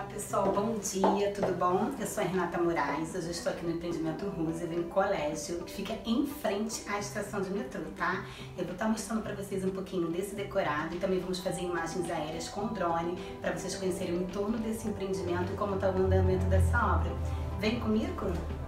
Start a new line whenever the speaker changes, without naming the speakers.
pessoal, bom dia, tudo bom? Eu sou a Renata Moraes, hoje eu estou aqui no empreendimento Roosevelt, em colégio, que fica em frente à estação de metrô, tá? Eu vou estar mostrando para vocês um pouquinho desse decorado e também vamos fazer imagens aéreas com drone para vocês conhecerem o entorno desse empreendimento e como está o andamento dessa obra. Vem comigo?